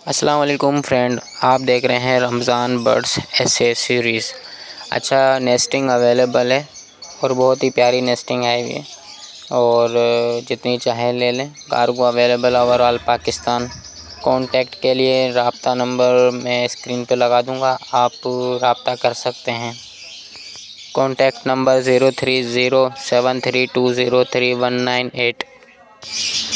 अस्सलाम वालेकुम फ्रेंड, आप देख रहे हैं रमज़ान बर्ड्स ऐसे सीरीज़। अच्छा नेस्टिंग अवेलेबल है और बहुत ही प्यारी नेस्टिंग है ये, और जितनी चाहे ले लें। Cargo available overall Pakistan. Contact के लिए राब्ता नंबर मैं स्क्रीन पे लगा दूंगा, आप राब्ता कर सकते हैं। Contact number 0307320319 8।